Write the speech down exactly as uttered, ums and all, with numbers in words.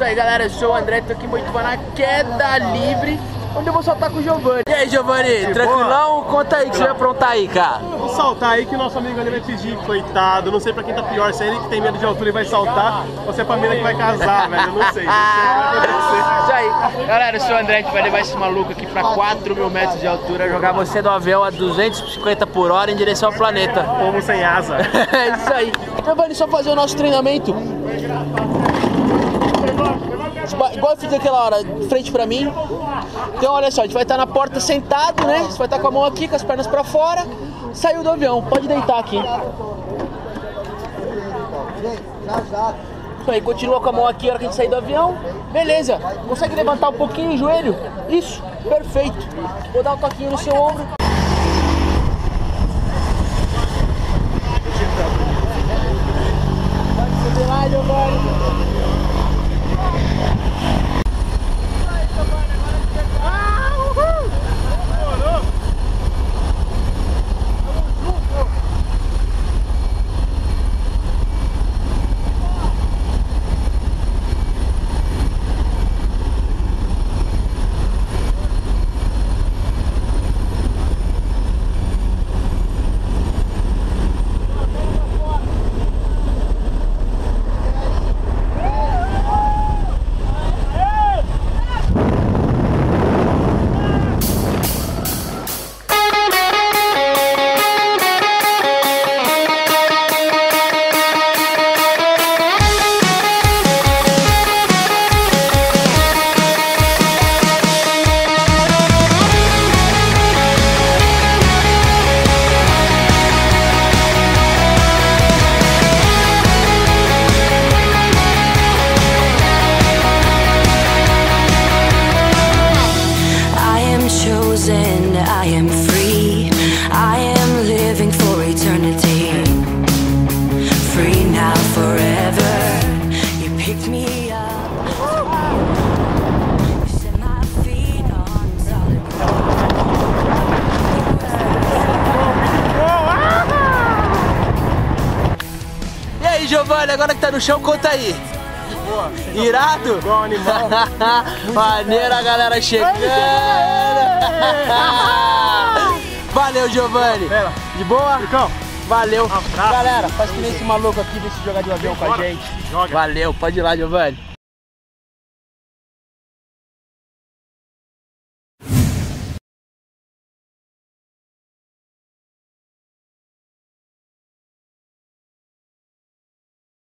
aí, galera, eu sou o André, tô aqui em Boituva na queda livre, onde eu vou saltar com o Giovanni. E aí, Giovanni, tranquilão? Boa. Conta aí o que você vai aprontar aí, cara. Vou saltar aí que o nosso amigo ali vai pedir, coitado. Não sei pra quem tá pior, se é ele que tem medo de altura e vai saltar, ou se é pra mina que vai casar, velho. Eu não sei, não sei o que vai acontecer. Isso aí. Galera, eu sou o André, a gente vai levar esse maluco aqui pra quatro mil metros de altura, jogar você do avião a duzentos e cinquenta por hora em direção ao planeta. Como sem asa. É isso aí. Giovanni, só fazer o nosso treinamento. Igual eu fiz aquela hora, frente pra mim. Então olha só, a gente vai estar na porta sentado, né? Você vai estar com a mão aqui, com as pernas pra fora. Saiu do avião, pode deitar aqui. Isso aí, continua com a mão aqui a hora que a gente sair do avião. Beleza, consegue levantar um pouquinho o joelho? Isso, perfeito. Vou dar um toquinho no seu ombro. Pode subir lá, Giovanni. I am free, I am living for eternity. Free now, forever. You picked me up. You set my feet on solid ground. E aí, Giovanni, agora que tá no chão, conta aí. Boa. Irado? Igual animal. Maneira, a galera chegando. Valeu, Giovanni. Pera. De boa? Ricão. Valeu. Um abraço. Galera, faz que nem esse maluco aqui desse jogar de avião com a gente. Joga. Valeu, pode ir lá, Giovanni.